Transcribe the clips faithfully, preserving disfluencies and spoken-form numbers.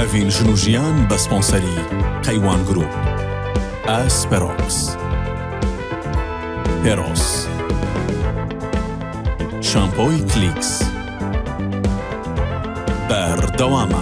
ئەڤین ژنوژیان بە سپۆنسەری قەیوان گروپ، ئاسپەرۆکس، پێرۆس، شامپۆی کلیکس، بەردەوامە.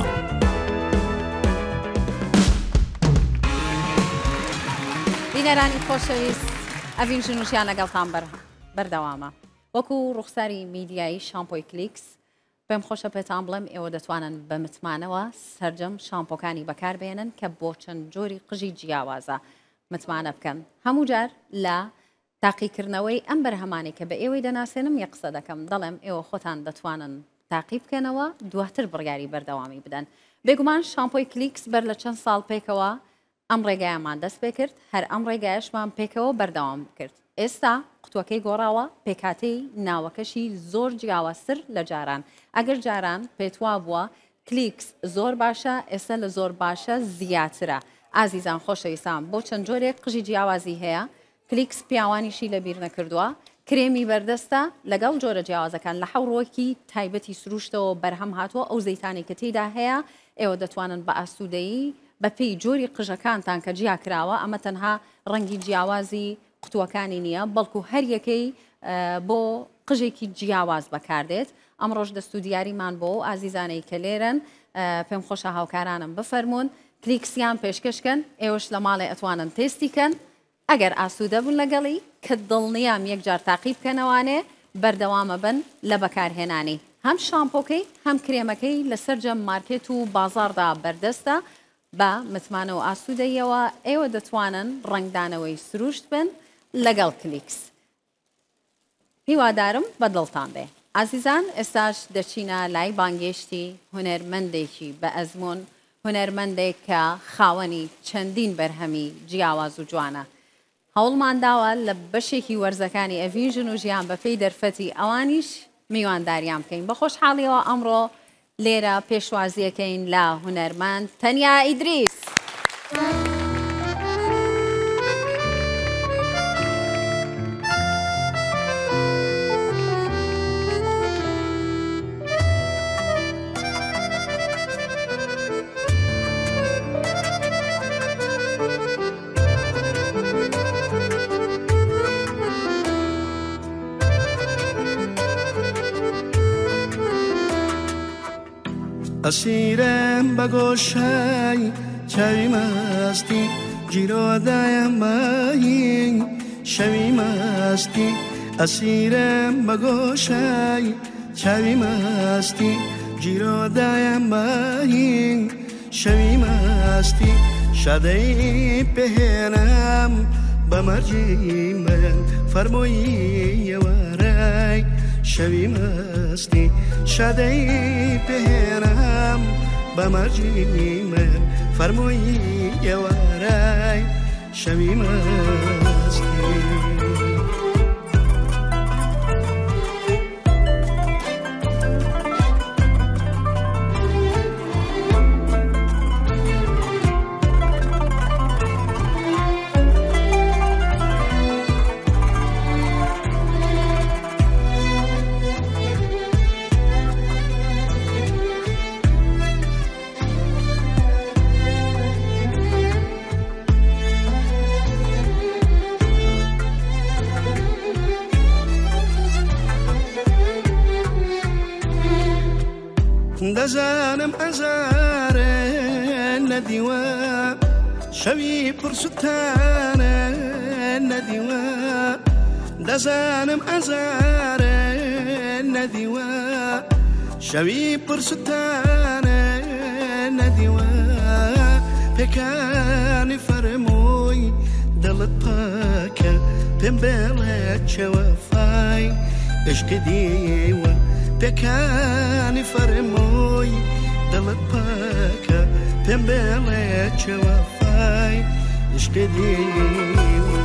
بینەرانی خۆشەویست، ئەڤین ژنوژیان لەگەڵتان بەردەوامە. وەکو ڕوخساری میدیایی شامپۆی کلیکس، پێم خۆشە پێتان بڵێم ئێوە دەتوانن بە متمانەوە سەرجەم شامپۆکانی بەکاربێنن کە بۆ چەند جۆری قژی جیاوازە متمانە بکەن. هەموو جار لە تاقیکردنەوەی ئەم بەرهەمانی کە بە ئێوەی دەناسێنم یەک قسە دەکەم، دەڵێم ئێوە خۆتان دەتوانن تاقی بکەنەوە، دواتر بڕیاری بەردەوامی بدەن. بێگومان شامپۆی کلیکس بەر لە چەند ساڵ پێکەوە ئەم ڕێگایەمان دەست پێ کرد، هەر ئەم ڕێگایشمان پێکەوە بەردەوام کرد. ئێستا قوتوەکەی گۆڕاوە، پێکاتەی ناوەکەشی زۆر جیاوازتر لە جاران. ئەگەر جاران پێتوا بووە کلیکس زۆر باشە، ئێستا لە زۆر باشە زیاترە. ئازیزان خۆشەویستان، بۆ چەند جۆرێک قژی جیاوازی هەیە. کلیکس پیاوانیشی لەبیر نەکردووە، کرێمی بەردەستە لەگەڵ جۆرە جیاوازەکان لە حەوڕۆکی تایبەتی سروشتەوە بەرهەم هاتووە. ئەو زەیتانی کە تێیدا هەیە ئێوە دەتوانن بە ئاسوودەیی بە پێی جۆری قژەکانتان کە جیا کراوە، ئەمە تەنها ڕەنگی جیاوازی قوتوەکانی نییە، بەڵکو هەر یەکەی بۆ قژێکی جیاواز بەکاردێت. ئەمڕۆژ دەست و دیاریمان بۆ ئازیزانەی کە لێرن، پێم خۆشە هاوکارانم بفەرمونون کلیکسیان پێشکەشکەن، ئێوەش لە ماڵێ ئەتوانن تێستیکەن. ئەگەر ئاسوودە بوون لەگەڵی کە دڵنیام یەکجار تاقی بکەنەوانێ، بەردەوامە بن لە بەکارهێنانی هەم شامپۆکەی هەم کرێمەکەی لەسەر جەم مارکێت و بازاڕدا بەردەستە. بە متمانە و ئاسوودەیەوە ئێوە دەتوانن ڕنگدانەوەی سروشت بن لەگەڵ کلیکس. هیوادارم بە دڵتان بێ. ئازیزان، ئێستاش دەچینە لای بانگێشتی هونەرمەندێکی بە ئەزمون، هونەرمەندێک کە خاوەنی چەندین بەرهەمی جیاواز و جوانە. هەوڵمان داوە لە بەشێکی وەرزەکانی ئەڤین ژنوژیان بە پێی دەرفەتی ئەوانیش میوانداریان بکەین. بە خۆشحاڵیەوە ئەمڕۆ لێرە پێشوازیەکەین لە هونەرمەند تەنیا ئیدریس. ئەسیرم بە گۆشای چاوی مەستی، جیرۆدایەم بەهین شەوی مەستی. ئەسیرم بە گۆشای چاوی مەستی، جیرۆدایەم بەهین شەوی مەستی. شادەی پێهێنم بە مەرجی من، فەرمووی وەرای شەوی مەستی. شادەی پێهێنم بە مەرجی من، فەرمووی وەرای شەوی مەستی. دەزانم ئەزارە نەدیوە، شەوی پرسوتانە نەدیوە. دەزانم ئەزارە نەدیوە، شەوی پرسوتانە نەدیوە. پێکانی فەرمووی دڵت پاکە، پێم بێڵێ چەوەفای عشقی دیوە. پێکانی فەرمووی دڵت پاکە، پێم بێڵێ چەوەفای عشقی دیوە.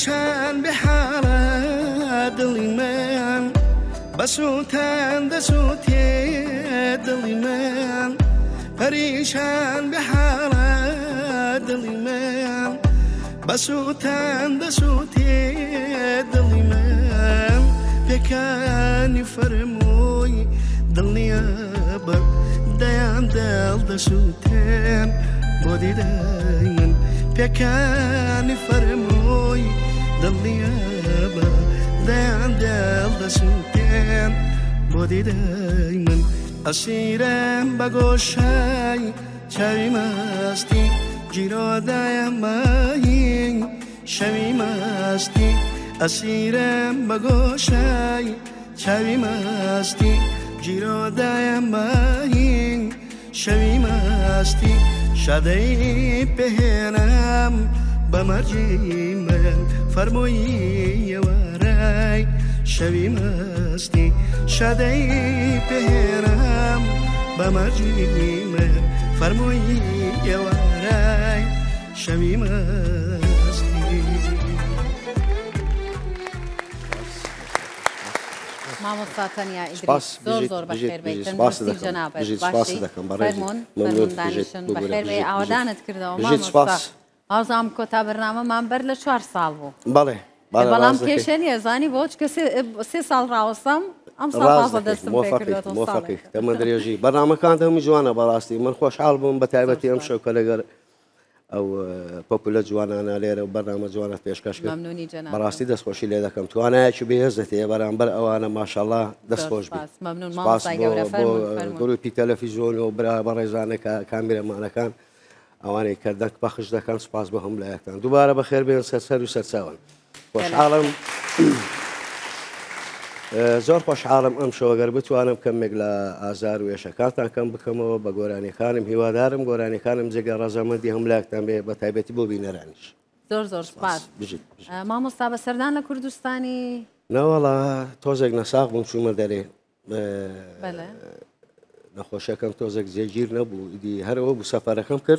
پریشان به حال دلی من بسوتن دسوتی دلی من پریشان به حال دلی من بسوتن دسوتی دلی من پکانی فرموی دلی ابر دیان دل دسوتن بودی دایمن پکانی فرموی دلی ابر دیان دل دسوتن بودی دایمن اسیرم بگوشای چای مستی جیرو دایمایی شوی مستی اسیرم بگوشای چای مستی جیرو دایمایی شوی مستی شدی پهنم بمرجی من فرمویی ورای شوی مستی شدی پهنم بمرجی من فرمویی ورای شوی مستی. مامۆستا تەنیا ئیدریس زۆر زۆر بەخێر بیت تەندروستی جەنابەت باشی فەرموون فەرموون دانیشن بەخێر بێ ئاوادانت کردەوە مامۆستا ئازام کۆتا بەرنامەمان بەر لە چوار ساڵ بوو بەڵێ بەڵام کێشە نییە زانی بۆ چکە سێ ساڵ ڕاوەستەم ئەم ساڵ دەستم پێ کردوەوە مۆفەقی تەمە درێژی بەرنامەکان هەموو جوانە بەڕاستی من خۆشحاڵ بووم بە تایبەتی ئەم شەو کە لەگەر ئەو پۆپولە جوانانە لێرە و بەرنامە جوانت پێشکەش کرد بەڕاستی دەستخۆشی لێ دەکەم توانایەکی بێهێزت هەیە بەرامبەر ئەوانە ماشەڵڵا دەستخۆش گروپی تەلەڤیزیۆن و برا بەڕێزانە کامیرەمانەکان ئەوانەی کردەک بەخش دەکەن سوپاس بە هەموو لایەکتان دووبارە بەخێر بێن سەرسەر و سەرچاون خۆشحاڵم زۆر خۆشحاڵم ئەم شەوەگەر بتوانم کەمێک لە ئازار و وێشەکانتان کەم بکەمەوە بە گۆرانیەکانم هیوادارم گۆرانیەکانم جێگە ڕەزەمەندی هەمولایەکتان بێ بە تایبەتی بۆ بینەرانیش زۆر زۆر سپاس مامۆستا بەسەردان لە کوردستانی نەوەڵا تۆزێک نەساغ بووم چوومە دەرێ نەخۆشەکەم تۆزێک جێگیر نەبوو ئیدی هەرەوە بوو سەفەرەکەم کرد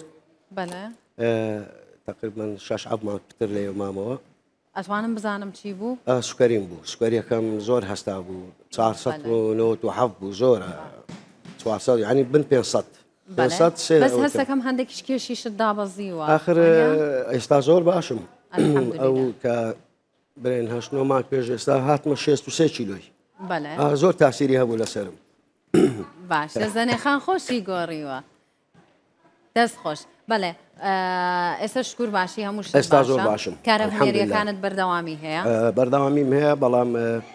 تقریبا شەش حەوت مانگ پتر لێ مامەوە ئەتوانم بزانم چی بوو؟ سوکەریم بوو سوکەریەکەم زۆر هەستا بوو چوارسەد و نۆت و حەوت بوو زۆرە چوارسەد یعنی بن پێنجسەد پێنجسەد سێ بەس هەستەکەم هەندێکیش کێشیشت دابەزیوە ئاخر ئێستا زۆر باشم ئەو کە برێن هەشت نۆ مانگ پێش ئێستا هاتمە شێست و سێ کیلۆی زۆر تاسیری هەبوو لەسەرم باش زەنێخان خۆشی گۆڕیوە دەست خۆش بەڵێ ئێستا شکور باشی هەموو ئێستا زۆر باشم کارە هونێریەکانت بەردەوامی هەیە بەردەوامیم هەیە بەڵام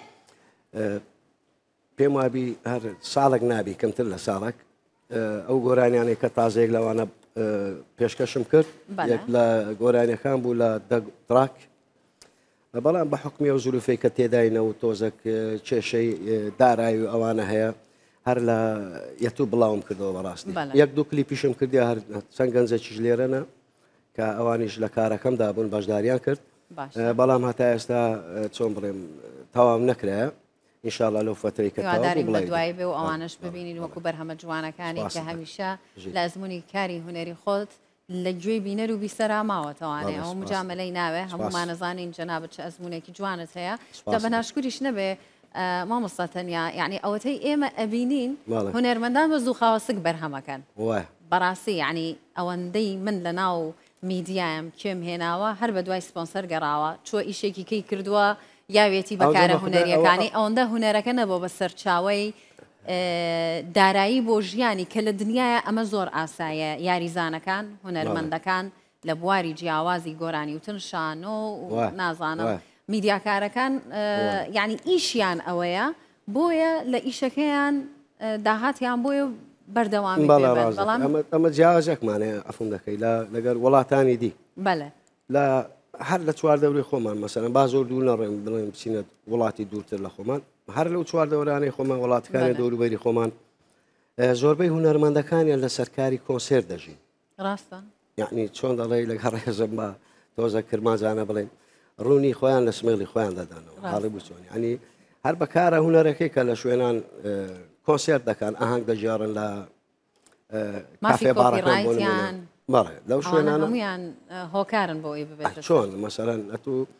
پێم وابی هەر ساڵێک نابی کەمتر لە ساڵێک ئەو گۆرانیانەی کە تازەیەک لەوانە پێشکەشم کرد یەک لە گۆرانیەکان بوو لە دراک بەڵام بە حکمی و زولوفەی کە تێداینەوە تۆزێک کێشەی دارایی و ئەوانە هەیە هەر لە یەتوو بڵاوم کردەوە بەڕاستی یەک دوو کلیپیشم کردی هەر چەند گەنجێکیش لێرەنە کە ئەوانیش لە کارەکەمدا بوون بەشداریان کرد بەڵام هەتا ئێستا چۆن بڵێم تەواو نەکرایە ئینشاءڵڵا لەو فترەی کە دوای بێ و ئەوانش ببینین وەکو بەرهەمە جوانەکانی کە هەمیشە لە ئەزمموی کاری هوەری خۆت لە گوێ بینەر و بیسەرا ماوەتەوانێ ئەو مجاملەی ناوێ هەمومان نەزانین جەنابەت چه ئەزمموونێکی جوانت هەیە تا بەناشکوریش نەبێ مامۆستا تەنیا یعنی ئەوەتەی ئێمە ئەبینین هونەرمەندان بە زوو خاوەسک بەرهەمەکەن بەڕاستی یعنی ئەوەندەی من لە ناو میدیایم کێم هێناوە هەر بە دوای سپۆنسەر گەڕاوە چۆ ئیشێکی کەی کردووە یاوێتی بەکارە هونەریەکانی ئەوەندە هونەرەکە نەبوو بە سەرچاوی دارایی بۆ ژیانی کە لە دنیاە ئەمە زۆر ئاسایە یاریزانەکان هونەرمەندەکان لە بواری جیاوازی گۆرانی و تنشان و نازانم میدیاکارەکان یعنی ئیشیان ئەوەیە بۆیە لە ئیشەکەیان داهاتیان بۆیە بەردەوامی بەڵام ئەمە جیاوازێکمانەیە ئەفم دەکەی لەگەر وڵاتانی دی بەڵێ لە هەر لە چوار دەوری خۆمان مەسەرەن با زۆر دوور نەڕێم بڵێم بچینە وڵاتی دوورتر لە خۆمان هەر لەو چوار دەورانەی خۆمان وڵاتەکانی دەوروبەری خۆمان زۆربەی هونەرمەندەکانیان لە سەرکاری کۆنسێر دەژین ڕاستە یعنی چۆن دەڵێ لەگەڵ ڕێزم بە تۆزە کرمانجانە بڵێن ڕوونی خۆیان لە سمێڵی خۆیان دەدانەوە حاڵی بچۆنی ینی هەر بەکارە هونەرەکەی کە لە شوێنان کۆنسێر دەکەن ئاهەنگ دەژیارن لە کافێ بارەکان بەڵێ لەو شوێنانیان هۆکارن بۆ ئەوی ببێت چۆن مەسەرەن ئەتوو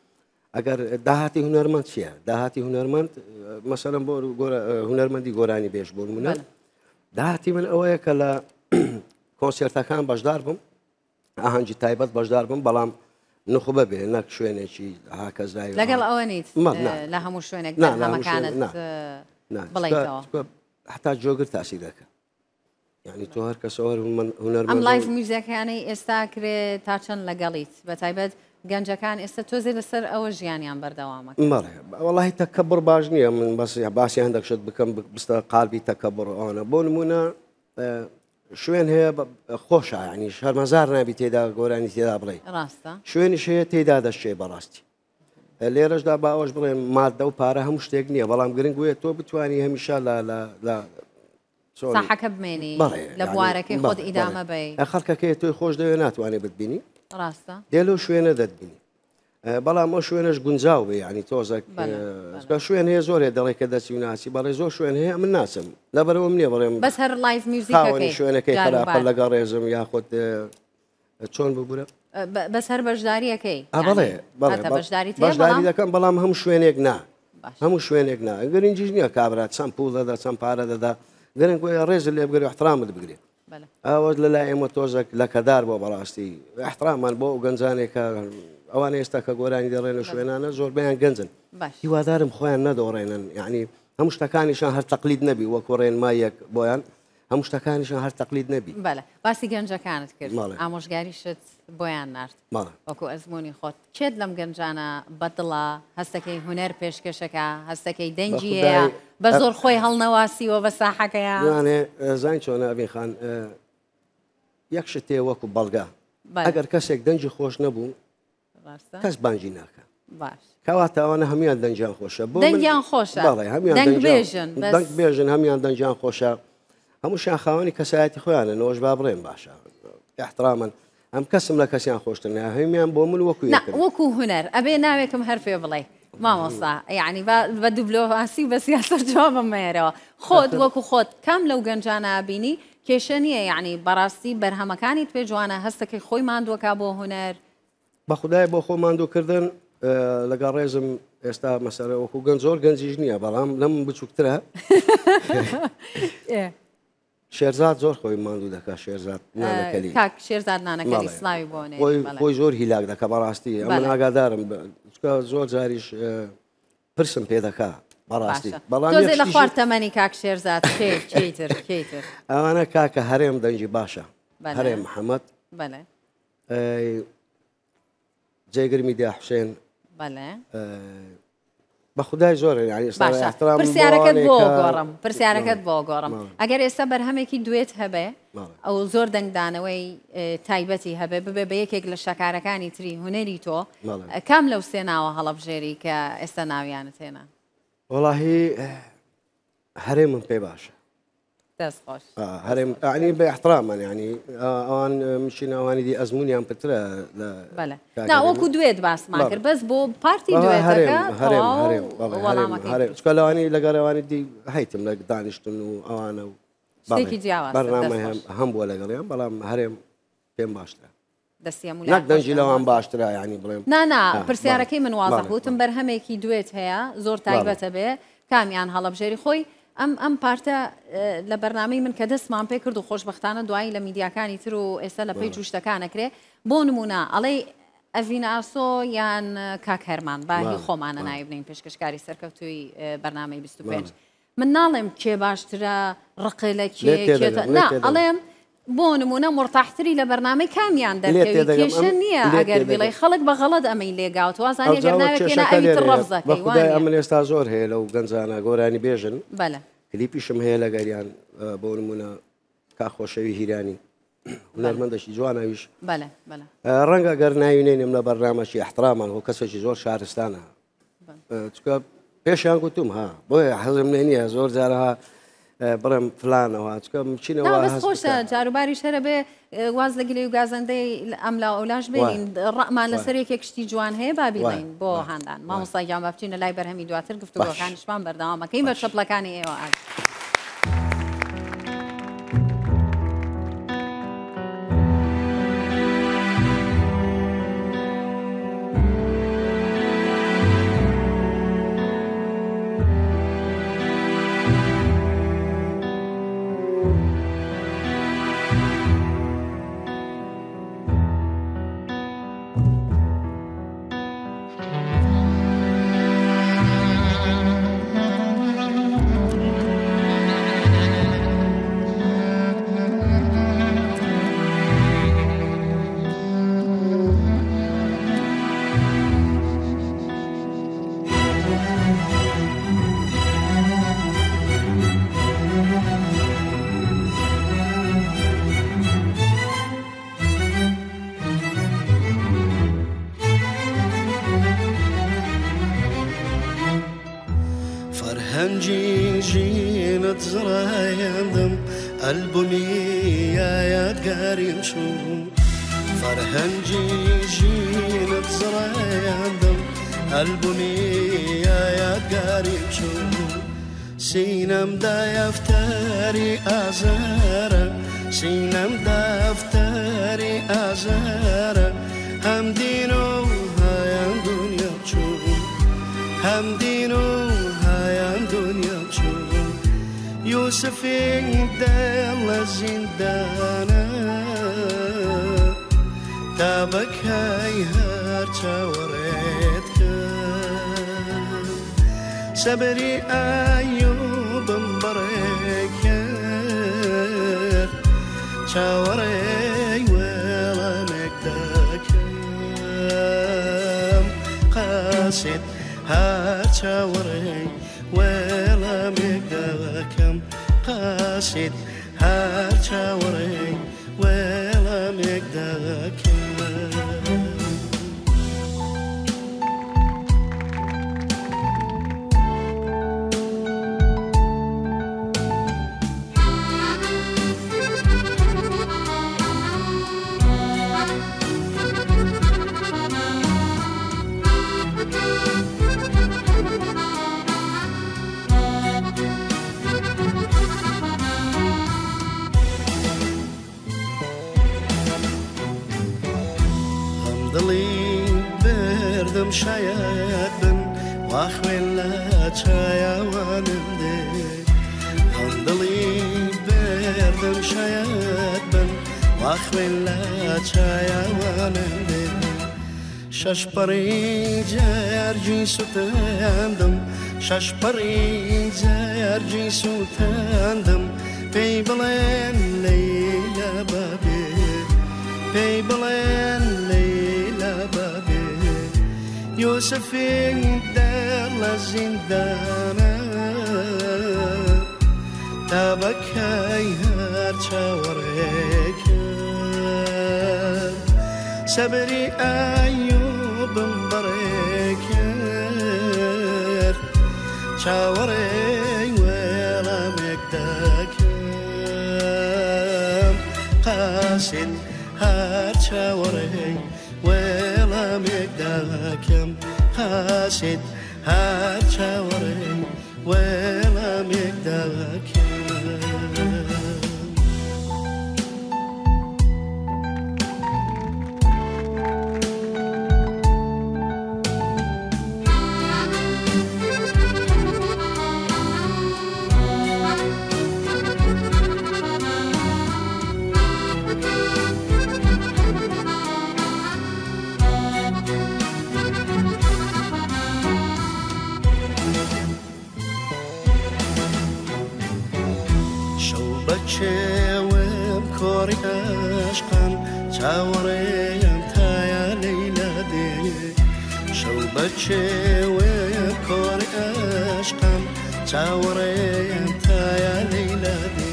ئەگەر داهاتی هونەرمەند چییە؟ داهاتی هونەرمەند مەسەلەن بۆ هونەرمەندی گۆرانی بێژ بۆ منە داهاتی من ئەوەیە کە لە کۆنسێرتەکان بەشدار بم ئاهەنگی تایبەت بەشدار بم بەڵام نخبە بێ نەک شوێنێکی هاکەزای لەگەڵ ئەوە نیت لە هەموو شوێنێک هەمەکانت بڵێیتەوە حتا جۆگر تاسی دەکە یعنی تۆ هەر کەسەوە هونەرمەند ئەم لایف میوزیەکانی ئێستا کرێ تا چەند لەگەڵیت بە تایبەت گەنجەکان ئێستا تۆزێ لەسەر ئەوە ژیانیان بەردەوامە وەڵی تەکەبڕ باش نییە من بەس باسی هەندێک شت بکەم بستە قالبی تەکەبڕ ئەوانە بۆ نمونە شوێن هەیە خۆشە ینی شەرمەزار نابی تێدا گۆرانی تێدا بڵێ ڕاستە شوێنیش هەیە تێدا دەشتێ بەڕاستی لێرەشدا باوەش بڵێن مادە و پارە هەموو شتێک نییە بەڵام گرنگ وێت تۆ بتوانی هەمیشە لە ساحەکە بمێنی لە بوارەکەی خۆت ئیدامە بێ خەڵکەکەی تۆی خۆش دەوێت ناتوانێت بتبینی ڕاستە دێلو شوێنە دەتبینی بەڵام ئەو شوێنەش گونجاو بێ ینی تۆزێک شوێن هەیە زۆرێ دەڵێ کە دەچی و ناسی بەڵێ زۆر شوێن هەیە من ناچم لەبەرەوە نییە بڵێم بەس هەر لایف میوزیکەکەی شوێنەکەی خراپە لەگەڵ ڕێزم یاخۆت چۆن ببوورە بەس هەر بەشداریەکەی بڵێ بەشداری دەکەم بەڵام هەموو شوێنێک نا هەموو شوێنێک نا گرنگیش نییە کابرات چەند پوڵ دەدا چەند پارە دەدا گرنگ ڕێز لێ بگەری احترامت بگرێ ئەوە لە لای ئێمە تۆزێک لە کەدار بۆ بەڕاستی احترامان بۆ گەنجانێکە ئەوان ئێستا کە گۆرانی دەڕێنە شوێنانە زۆر بەیان گەنجن هیوادارم خۆیان نەدۆڕێنن یعنی هەموو شتەکانیشان هەر تەقلید نەبی وەکو ڕێنمایەک بۆیان هەموو شتەکانیشان هەر تەقلید نەبی بەڵێ باسی گەنجەکانت کرد ئامۆژگاریشت بۆیان نرد وەکو ئەزمموی خۆت چێت لەم گەنجانە بەدڵە هەستەکەی هوەر پێشکەشەکە هەستەکەی دەنجی هەیە بە زۆر خۆی هەڵنەواسیوە بە ساحەکەیانێ زان چۆنە ئەبی خان یەک شتێ وەکو بەڵگا ئەگەر کەسێک دەنجی خۆش نەبوو کەس بانجی ناکە باش کەواتەوانە هەمیان دەنجیان خۆشە بۆ دەنگیان خۆشە دەنگ بێژن هەمیان دەنجیان خۆشە هەمووشیان خاوەنی کەسایەتی خۆیانە نەوەش با بڕێن باشە احترامن ئەم کەسم لە کەسیان خۆشتن هەمیان بۆ من وەکو وەکو هوەر ئەبێ ناوێکم هەر پێ بڵێ مامۆستا یعنی بە دوبلۆواسی بە سیاسەر جوابم مێرەوە خۆت وەکو خۆت کام لەو گەنجانە بینی کێشە نییە یعنی بەڕاستی بەرهەمەکانی توێ جوانە هەستەکەی خۆی ماندووەکە بۆ هوەر بە خودای بۆ خۆ ماندووکردن لەگەڵ ڕێزم ئێستا مەسەرە وەکو گەنج زۆر گەنجیش نییە بەڵام لەم بچووکترە شێرزاد زۆر خۆی ماندوو دەکات شێرزاد نانەکەلی کاک شێرزاد نانەکەلی سلاوی بۆنێ خۆی زۆر هیلاک دەکە بەڕاستی ئەمە ئاگادارم زۆر جاریش پرسم پێ دەکا بەڕاستی بەڵام لە خوارد تەمەنی کاک شێرزاد کێیتر کێیتر ئەوانە کاکە هەرێم دەنجی باشە هەرێم محەممەد بەڵێ جێگرمی دیا حوسێن بەڵێ بە خودای زۆر پرسیارەکەت بۆ گۆڕم پرسیارەکەت بۆ گۆڕم ئەگەر ئێستا بەرهەمێکی دوێت هەبێ ئەو زۆر دەنگدانەوەی تایبەتی هەبێ ببێ بە یەکێک لە شەکارەکانی تری هوەری تۆ کام لەو سێ ناوە هەڵەبژێری کە ئێستا ناویانت هێنا وەڵاهی هەرێمم پێ باشە دەستخۆش هەرێم عنی بە احترامان ینی ئەوان مشین ئەوانی دی ئەزممویان پترە لا وەکو دوێت باسمان کرد بەس بۆ پارتی دوێتەکە لەوانی لەگەڕێوانی دی هەیتم لە دانیشتن و ئەوانە و بەرنامە هەم بووە لەگەڵیان بەڵام هەرێم پێم باشترە نەک دەنجی لەوان باشترە ینی بڵێم نانا پرسیارەکەی من وازە بوتم بەرهەمێکی دوێت هەیە زۆر تایبەتە بێ کامیان هەڵەبژێری خۆی ئەم ئەم پارتە لە بەرنامەی من کە دەستمان پێ کرد و خۆشبەختانە دوایی لە میدیاکانی تر و ئێستا لە پێی جوشتەکانەکرێ بۆ نمونە ئەڵێ ئەڤیناسۆ یان کاک هەرمان باهی خۆمانە نایب بنین پێشکەشکاری سەرکەوتووی بەرنامەی بیست و پێنج من ناڵێم کێ باشترە ڕقی لە کێ نا ئەڵێم بۆ نمونە مرتاحتری لە بەرنامەی کامیان دەکەوێت کێشە نییە ئەگەر بڵێ خەڵک بە غەڵەت ئەمەی لێگاوت وازانێ گەرناوێکێنە ئەویتر ڕەفزەکەی ئەمن ئێستا زۆر هەیە لەو گەنجانە گۆرانی بێژن بەڵێ کلیپیشم هەیە لە گەریان بۆ نمونە کاخۆشەوی هیرانی هونەرمەندێکی جوانەویش بەڵێ بەڵێ ڕەنگە گەر ناوینێنم لە بەرنامەشی احترامان و کەسێکی زۆر شارستانە چکە پێشیان گوتوم ها بۆیە حەزم لێ نییە زۆر جارەها بڕم فلانەوە چکە بچینەوە خۆشە جاروباری شەرە بێ واز لە گلەی و گازەندەی ئەملا ئەولاش بێنین ڕەمان لەسەر یەکێک شتی جوان هەیە بابیڵین بۆ هەندان مامۆستاگیان بە بچینە لای بەرهەمی دواتر گفتوگۆکانیشمان بەردەوامەکەین بە شەپڵەکانی ئێوە ئاگ فرهنجي جينت زرايندم البنية يا قارين شو فرهنجي جينت زرايندم البنية يا قارين شو سينم دا يفتري أزارة سينم دا يفتري أزارة هم دينو هايان دنيا شو هم دينو هايان دنيا شو يوسف يدل زندانا تابك هاي هارتا وريتك سبري أيوب مبركر شاوري ولا مقدكم قاسد هات شاوري ولا مقدكم قاسد هات شاوري ولا مقدكم ضلي بردم شايد بن واخويلا شايا وانندي ضلي بردم شايد بن واخويلا شايا وانندي شاشبري جارجي سوتاندم شاشبري جارجي سوتاندم بيبلين ليلى بابي بيبلين يوسف يدل زندانا تابك هاي هارتا وريك سبري أيوب مبركر شاوري ولا مقدك قاسد هارتا وري ولا مقداكم قاسد هات شاوري ولا مقداكم شوم كوري أشقن شاوري أنت يا ليلى دي شوبت شوم كوري أشقن شاوري أنت يا ليلى دي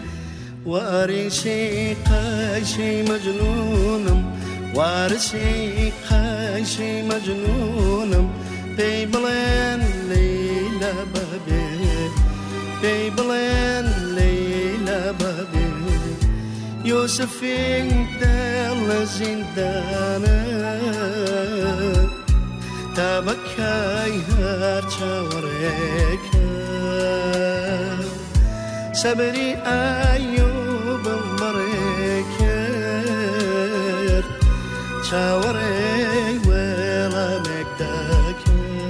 وارثي قايشي مجنونم وارثي قايشي مجنونم بيبلين ليلى بابي بيبلين ليلى بابي يوسف يدل زندانا تابك هاي هارتا وريك سبري أيوب مريكر شاوري ولا مقدك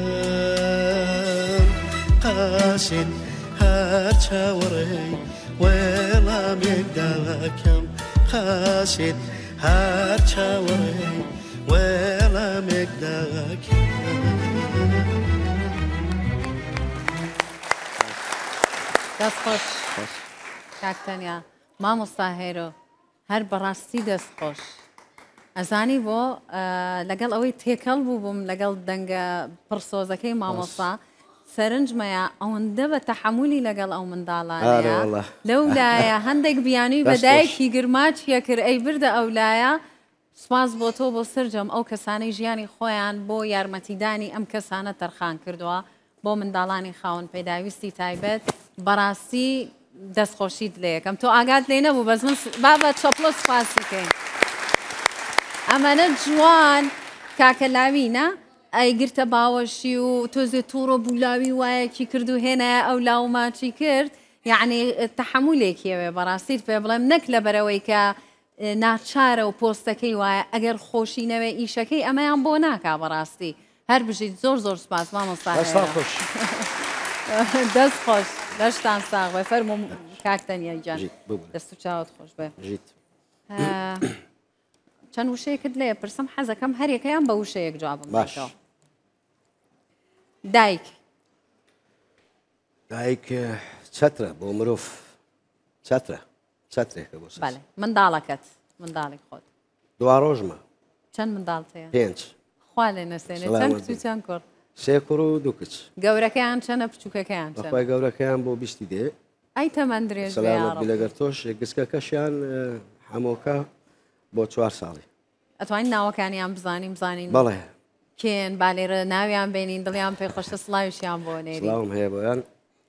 قاسد هارتا وري ولا مقدكم قاسد هارتا وري ولا مقدكم دەست خۆش کاکتەنیا مامۆستا هێرۆ هەر بەڕاستی دەست خۆش ئەزانی بۆ لەگەڵ ئەوەی تێکەڵ بوو بووم لەگەڵ دەنگە پڕسۆزەکەی مامۆستا سەرنجمەیە ئەوەندە بە تەحەمولی لەگەڵ ئەو منداڵانەیە لەولایە هەندێک بیانووی بەدایەکی گرماچیە کرد ئەی بردە ئەولایە سپاس بۆ تۆ بۆ سرجەم ئەو کەسانەی ژیانی خۆیان بۆ یارمەتیدانی ئەم کەسانە تەرخان کردووە بۆ منداڵانی خاون پێداویستی تایبەت بەڕاستی دەستخۆشیت لێ یەکەم تۆ ئاگات لێ نەبوو بەس من بابە چەپڵۆ سپاس بکەین ئەمانە جوان کاکەلاوینە ئەیگرتە باوەشی و تۆزێ تووڕە بولاوی وایەکی کرد و هێنایە ئەو لاوماچی کرد یعنی تەحمولێکیەوێ بەڕاستیت پێ بڵێم نەک لە بەرەوەی کە ناچارە و پۆستەکەی وایە ئەگەر خۆشینەوەی ئیشەکەی ئەمەیان بۆ ناکا بەڕاستی هەر بژیت زۆر زۆر سپاس مامۆستا دەست خۆش دەشتان ساغ بێ فەرموو کاکتەنیا جان دەست و چاوت خۆش بێ چەند وشەیەکت لێ پرسم حەزەکەم هەرێکەیان بە وشەیەک جوابم باشەوە دایک دایک چەترە بۆ مرۆڤ چەترە چەترێکە بۆ بەڵێ منداڵەکەت منداڵی خۆت دوا ڕۆژمە چەند منداڵ هەیە پێنج خوا لێ نەسێنێ چەند کچ و چەند کوڕ سێ کوڕ و دوو کچ گەورەکەیان چەنە بچووکەکەیان چەند بەخوای گەورەکەیان بۆ بیستی دێ ئەی تەمەند درێژ بێ یا ڕەب لەگەر تۆش گسکەکەشیان هەمووکە بۆ چوار ساڵی ئەتوانین ناوەکانیان بزانین بزانین بەڵێ کێن با لێرە ناویان بێنین دڵیان پێی خۆشە سڵاویشیان بۆ نێری سڵاوم هەیە بۆیان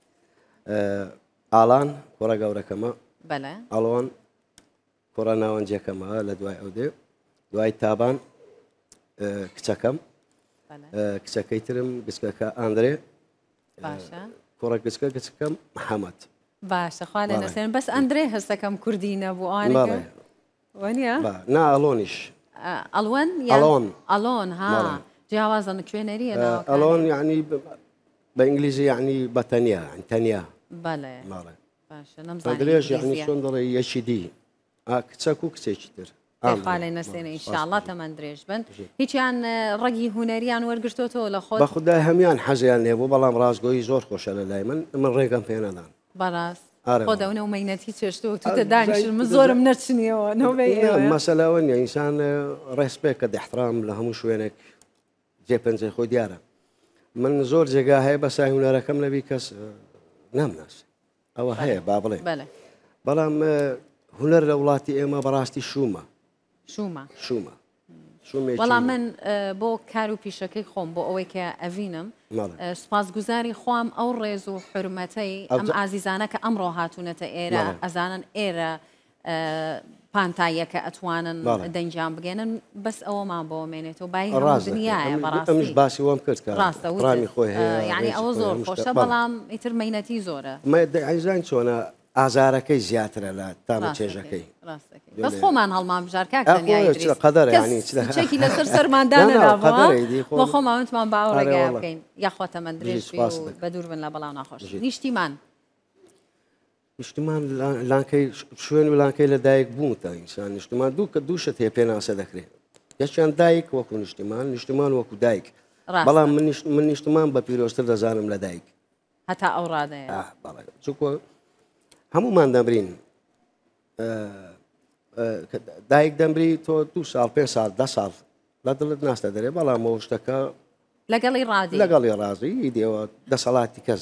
ئالان کوڕە گەورەکەمە بەڵێ ئەڵۆن کوڕە ناوەنجەکەمە لە دوای ئەو دێ دوای تابان کچەکەم کچەکەی ترم گچکەکە ئاندرێ باشە کوڕە گچکە گچکەم محەممەد باشە خوا لێ نەسێن بەس ئەندرێ هەستەکەم کوردی نەبوو ئاڵێ وەنیە نا ئەلۆنیش ئەلوەن ئەلۆن ئەلۆن ها جیاوازن کوێنەریە ئەلۆن یعنی بە ئینگلیزی یعنی بە تەنیا تەنیا بەڵێ باشە نەمزانی درێژ یعنی چۆن دەڵێ یەکی دی کچەک و کچێکی تر خاڵێ نەسێنە ئینشاءڵڵا تەمەند درێژ بن هیچیان ڕەگی هوەریان وەرگرتۆتەوە لە خۆت بە خودای هەمیان حەزیان لێ بوو بەڵام ڕاستگۆیی زۆر خۆشە لە لای من من ڕێگەم پێ نەدان بەڕاست خۆ دەونە و مەینەتی چێشتەوە توتە دانیشن من زۆرم نەچنیەوە مەسەلاوە نیە ئینسان ڕێسپێک کە دەحترام لە هەموو شوێنێک جێپەنجەی خۆی دیارە من زۆر جێگا هەیە بە سای هونەرەکەم نەبی کەس نامناسی ئەوە هەیە با بڵێ بەڵام هونەر لە وڵاتی ئێمە بەڕاستی شومە شومە شومە وەڵام من بۆ کار و پیشەکەی خۆم بۆ ئەوەی کە ئەڤینم سوپاسگوزاری خۆم ئەو ڕێز و حرمەتەی ئەم ئازیزانە کە ئەمڕۆ هاتوونەتە ئێرە ئەزانن ئێرە پانتاییەکە ئەتوانن دەنجام بگەێنن بەس ئەوەمان بۆ مێنێتەوە بای دنیاە بەڕاستیش باسی وەم کرد ڕاستەڕامی خۆی یعنی ئەوە زۆر خۆشە بەڵام ئیتر مەینەتی زۆرە ئایزان چۆنە ئازارەکەی زیاترە لە تامە چێژەکەی بەس خۆمان هەڵمان بژار کاکتەنیاچێکی لەسەر سەرماندانەداوە بۆ خۆماوتمان باوەڕێگای بکەین یاخوا تەمەند درێژ بە دوور بن لە بەڵاو ناخۆش نیشتیمان نیشتمان لانکەی شوێن و لانکەی لە دایک بوو تا ئینسان نیشتمان دوو کە دووشت هەیە پێ ناسە دەکرێت یەکیان دایک وەکو نیشتمان نیشتمان وەکو دایک بەڵام من نیشتمان بە پیرۆستر دەزانم لە دایک هەتا ئەو ڕادەیە چووکە هەمومان دەمرین دایک دەمری تۆ دو ساڵ پێ ساڵ دە ساڵ لە دڵت ناستە دەرێ بەڵام ئەو شتەکە لەگەڵی ڕادی لەگەڵی ڕازی دێوە دەسەڵاتی کەس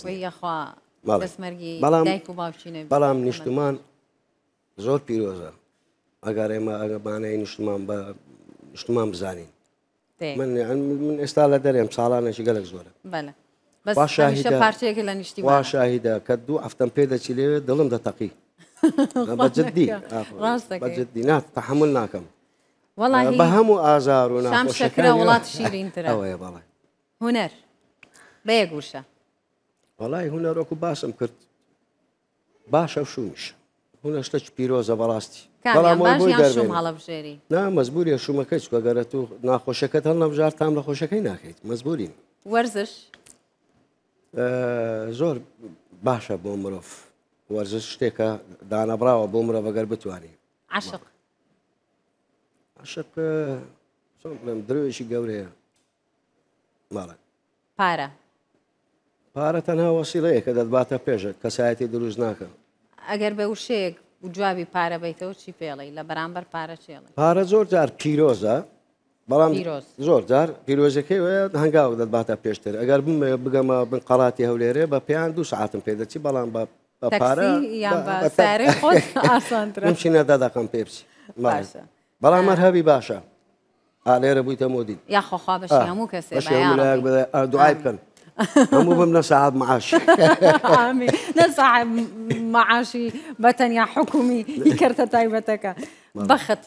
بەڵام نیشتمان زۆر پیرۆزە ئەگەر ئێمە ئەگەبانەی نیشتمان بە نیشتمان بزانین من من ئێستا لە دەرێم ساڵانێکی گەلک زۆرە پارچەیەکە لە نیشتی وا شاهیدە کە دوو ئەفتەم پێ دەچی لێوێ دڵم دەتەقی بەجددی بەجددی نات تەحمل ناکەم بە هەموو ئازار و ناخۆشەکە وڵاتی شیرینترە ئەوەیە بەڵێ هونەر بەیە گوشە وەڵای هونەرۆکو باسم کرد باشە شومیش هونە شتە پیرۆزە بەڕاستی هەڵەبژێری نا مەزبوریە شومەکەی چکەگەرە تو ناخۆشەکەت هەڵ نەبژار تام لە خۆشەکەی ناکەیت مەزبورین وەرزش زۆر باشە بۆ مرۆڤ وەرزش شتێکە دانەبراوە بۆ مرۆڤ ئەگەر بتوانێت عاشق عاشق چۆن بڵێم درۆیشی گەورەیە ماڵە پارە پارە تەنها وەسیلەیە کە دەتباتە پێشە کەسایەتی دروست ناکە ئەگەر بە وشەیەک و جوابی پارە بیتەوە چی پێڵی لە بەرامبەر پارە چێڵی پارە زۆر جار پیرۆزە بەڵام زۆر جار پیرۆزەکەی وەیە هەنگاو دەتباتە پێشتر ئەگەر بمێ بگەمە بن قەڵاتی هەولێرێ بە پێیان دوو سعاتم پێ دەچی بەڵام بە پارەچینە دەدەقم پێ بچی بەڵام مەرهەبی باشە ئالێرە بوویتە مۆدی یاخۆخوا بەشی هەموو کەسێ دوعای بکەن همو بمنا ساعد معاش آمين نصاحب معاشي بتنيا حكومي يكرت تايبتك بخت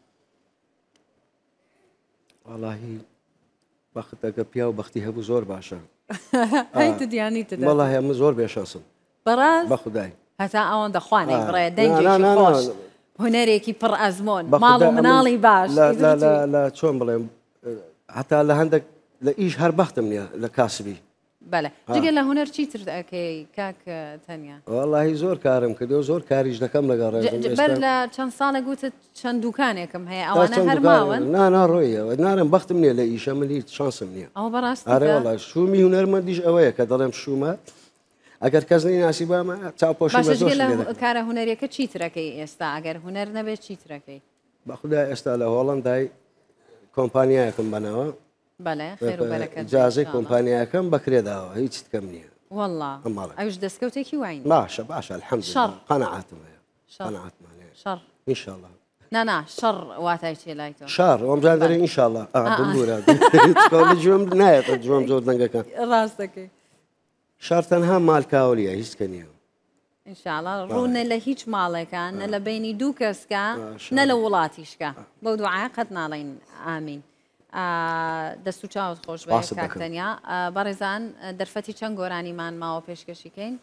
والله بختك بيا وبختي هبو زور باشا هاي تدياني تدي والله هم زور بيشاسم براز باخداي هتا اون دخواني آه. برا لا، دنجي لا، لا، خوش لا. هنريكي بر ازمون باخد مالو ده منالي أمن- باش لا إذا لا لا بتي. لا شلون بلا حتى لهندك لايش هربخت مني لكاسبي بله جيل هنر چی تر اکی کاک تنیا والله زور كارم كدو زور كاريج دكم لقى بر لا چند سال گوت چند دکانکم هی اوانا هر ماون نا نا رويه نارم بخت مني لايش عملي شانس مني او براست اره والله شو مي هنر ما ديش اويا كدلم شو ما اگر کس ناسیبا ما تا پوشی باش بزوش جیل کار هنری که چی تر اکی استا اگر هنر نبی چی تر اکی بخدا استاله هولندای کمپانیا کم بناوا بله خیر و برکت جازي كومبانيا كم بكري داوا هيك تكمني والله أمالك. ايش دسكوتي كي وين باشا باشا الحمد شر. لله قناعات ما شر. قناعات ما شر ان شاء الله نا نا شر واتاي شي لايتو شهر ومجاندري ان شاء الله اه بقول تقول جوم نايت جوم زود دنگا راستك شهر تنها مال كاوليا هيك كنيا ان شاء الله رونا لهيج مالك نلا بيني دوكس كا آه، شاء الله. نلا ولاتيش كا بو دعاء قدنا لين امين دەست و چاوت خۆش بە باسط دەکەم. کاکتەنیا بەڕێزان دەرفەتی چەند گۆرانیمان ماوە پێشکەشیکەین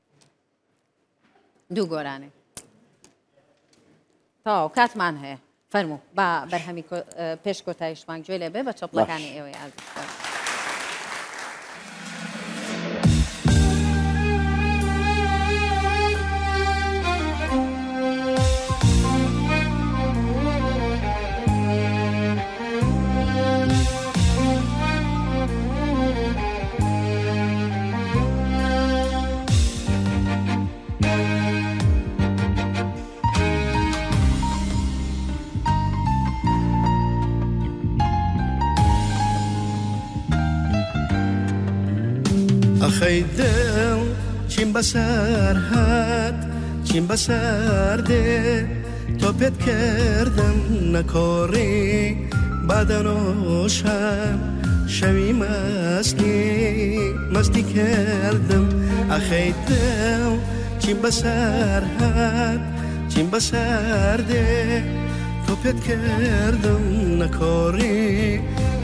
دوو گۆرانێ تاو کاتمان هەیە فەرموو با بەرهەمی پێش کۆتاییشمان گوێ لێ بێ بە چەپڵەکانی ئێوەی ئازیز خيدل چیم بسر هات چیم بسر ده توپت کردم نکاری بدنوشم شوی مستی مستی کردم اخیدل چیم بسر هات چیم بسر ده توپت کردم نکاری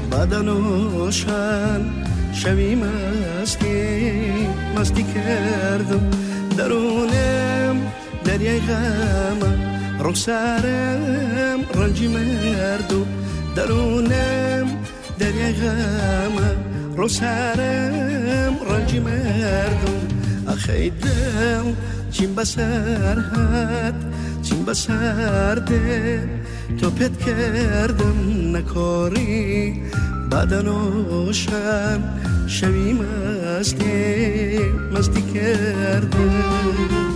بدنوشم شوی مستی مستی کردم درونم دریای غمم رخسارم رنجی مردو درونم دریای غمم رخسارم رنجی مردو اخی دل چیم بسر هات چیم بسر ده تو پت کردم نکاری بدنوشم شوی مستی مستی کردم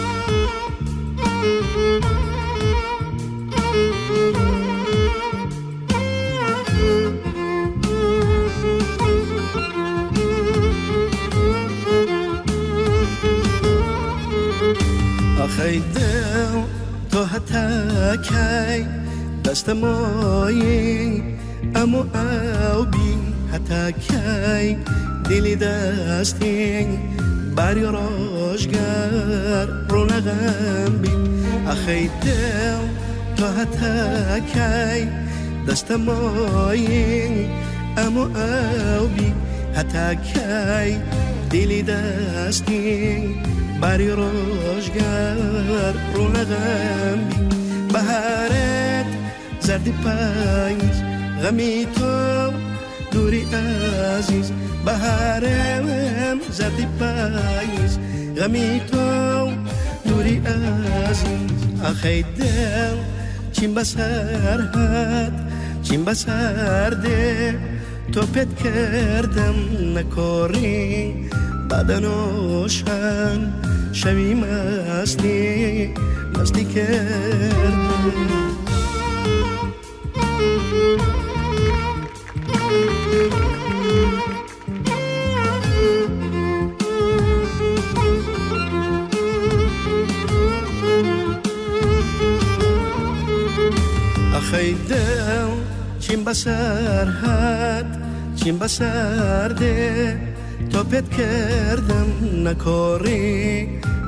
آخی دل تو حتی کی دست مایی امو او بی حتی کی دلی دستی باری روشگر رونقم بی اخی دل تو حتی کی دست مایی امو او بی حتی کی دلی دستی باری روشگر رونقم بی بهارت زردی پاییز غمی تو دوری عزیز بهارم زردی پاییز غمی تو دوری عزیز آخی دل چیم بسر هات چیم بسر ده تو پت کردم نکاری بدنوشم شوی مستی مستی کردم آخی دل چیم بسر هات چیم بسر ده تا پت کردم نکاری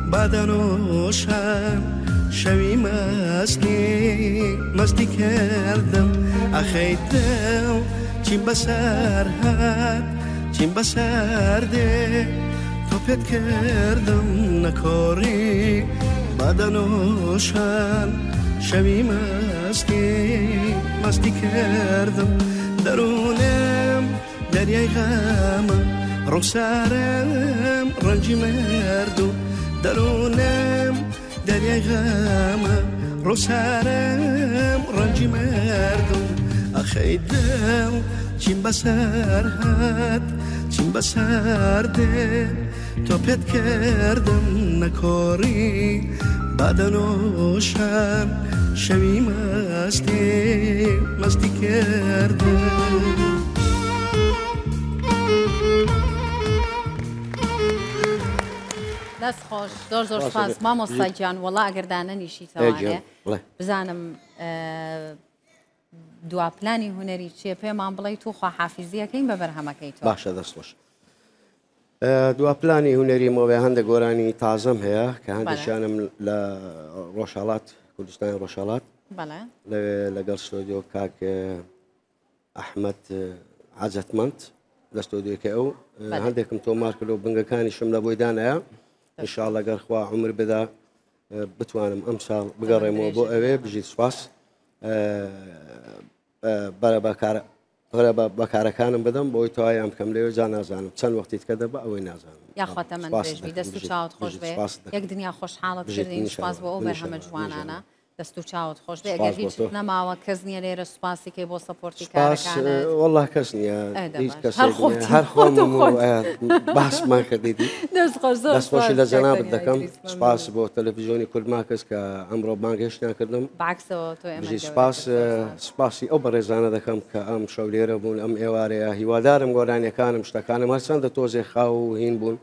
بدنوشم شوی مستی مستی کردم اخیدم چیم بسر هد چیم بسر ده تا پت کردم نکاری بدنوشم شوی مستی مستی کردم درونم دریای غمم رخسارم رنجی مردو درونم دریای غمم رخسارم رنجی مردو اخیدم چیم بسر هد چیم بسر ده تا پت کردم نکاری بدنوشم شوی مستی مستی کردم دەست خۆش زۆر زۆر سپاس مامۆستا گیان وەڵا ئەگەر دانەنیشی تەوانێ بزانم دوا پلانی هونەری چیە پێمان بڵێ تو خواحافیزیەکەین بە بەرهەمەکەیتەوە باشە دەست خۆش دوا پلانی هونەری مۆبای هەندێک گۆرانی تازەم هەیە کە هەندێکیانم لە ڕۆژهەڵات کوردستانی ڕۆژهەڵات لەگەڵ ستۆدیۆ کاک ئەحمەد عەجەتمەند لە ستۆدیۆکە ئەو هەندێکم تۆمار کردو بنگەکانیشم لە بۆی دانەیە ئینشاڵڵا گەر خوا عومر بدا بتوانم ئەم ساڵ بگەڕێمەوە بۆ ئەوێ بژیت سوپاس بەکارەکانم بدەم بۆی تەوایان بکەم لێوە جا نازانم چەند وەختیت کە دەبە ئەوەی نازانم یاخواتە من پێشبی دەست و چاوت خۆش بێ یەک دنیا خۆشحاڵت کردین سوپاس بۆ ئەو بەرهەمە جوانانە دەست و چاوت خۆش بێ ئەگەر هیچ نەماوە کەس نییە لێرە سوپاسی کەی بۆ سەپۆرتی کارەکانت وەڵڵا کەس نییە هیچ کەس هەر خۆم باسمان کردیدی دەست خۆشی لە جەنابت دەکەم سپاس بۆ تەلەڤیزیۆنی کورماکەس کە ئەمڕۆ بانگهێشتیان کردم سپاس سپاسی ئەو بەڕێزانە دەکەم کە ئەم شەو لێرە بوون ئەم ئێوارەیە هیوادارم گۆرانیەکانم شتەکانم هەرچەندە تۆزێ خاو و هین بوون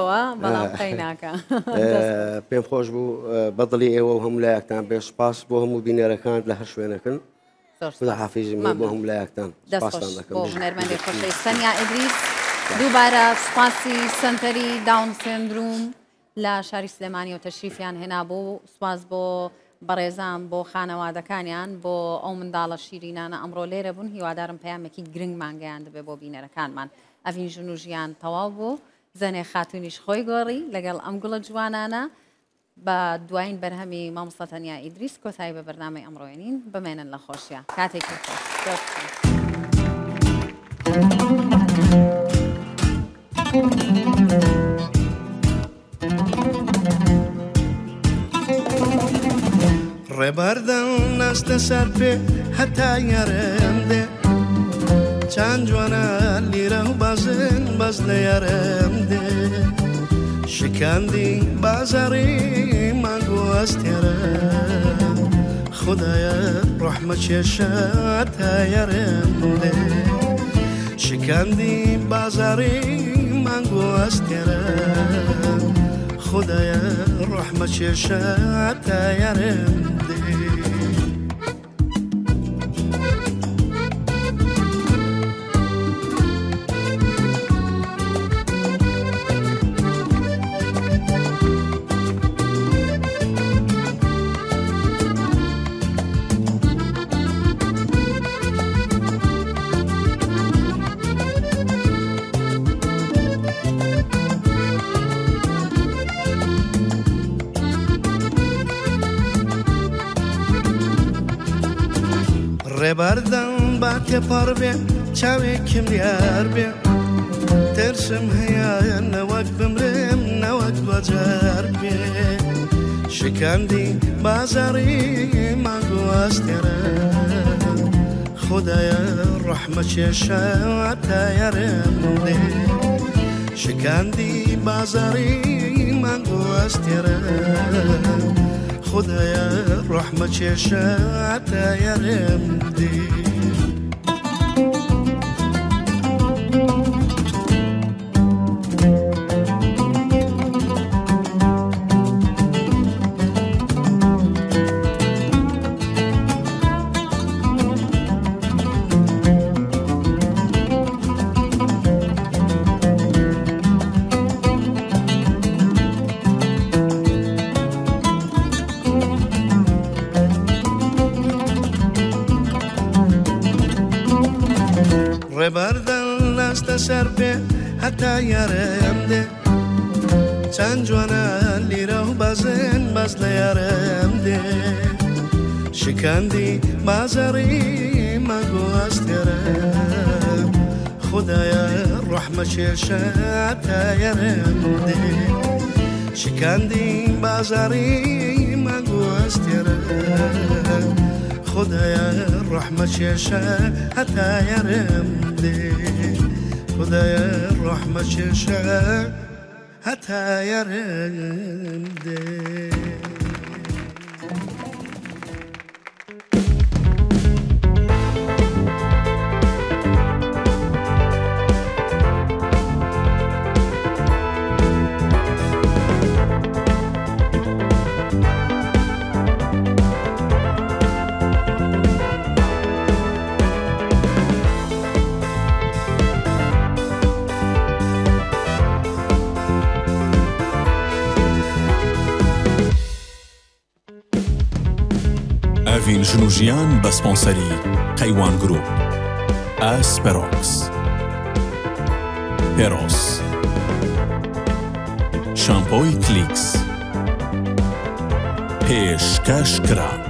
پێم خۆش بوو بەدڵی ئێوە و هەموو لایەکتان بێ سپاس بۆ هەموو بینەرەکان لە هەر شوێنەکەن خدا حافیزی بۆ هەموو لایەکتان سپاسان دەکەم بۆ هونەرمەندی خۆشەویست سەنیا ئیدریس دووبارە سوپاسی سنتەری داون سندروم لە شاری سلێمانی و تەشریفیان هێنا بوو سوپاس بۆ بەڕێزان بۆ خانەوادەکانیان بۆ ئەو منداڵە شیرینانە ئەمڕۆ لێرە بوون هیوادارم پەیامێکی گرنگ مانگەیان دەبێ بۆ بینەرەکانمان ئەڤین ژن و ژیان تەواو بوو زەنێ خاتونیش خۆی گۆڕی لەگەڵ ئەم گوڵە جوانانە بە دوایین بەرهەمی مامۆستا تەنیا ئیدریس کۆتایی بە بەرنامەی ئەمڕۆێنین بمێنن لە خۆشیە کاتێکی خۆش ڕێبەردە ناستە سەر پێ هەتا یارم دێ چەند جوانە لیرە و بازن بەس لە یارم دێ شکاندی بازاری مانگو ئەستێرە خدایە ڕەحمە چێشات یارم دێ شکاندی بازاری مانگو ئەستێرە خدایە ڕەحمە چێشات یارم دێ ڕێبەردەم با تێپەڕ بێ چاوێکم یار بێ ترسم هەیە نەوەک بمرم نەوەک دوجار بێ شکاندی بازاری مانگو ئەستێرە خدایە ڕەحمە چێشاتە یارم دێ شکاندی بازاری مانگو ئەستێرە خدایە ڕەحمە چێشاتە یارم دێ ڕێبەردە لاستە سەر پێ هەتا یارم دێ چەند جوانە لیرە و بەزن بەس لە یارم دێ شکاندی بازاری مەگوەستێرە خدایە ڕەحمە چێشە هەتا یارم دێ شکاندی بازاری مەگوەستێرە خدایە ڕەحمە چێشە هەتا یارم دێ خدایە ڕەحمە چێشە هەتا یارم دێ ئەڤین ژنوژیان بە سپۆنسەری قەیوان گروپ، ئاسپەرۆکس، پێرۆس، شامپۆی کلیکس، پێشکەشکرا.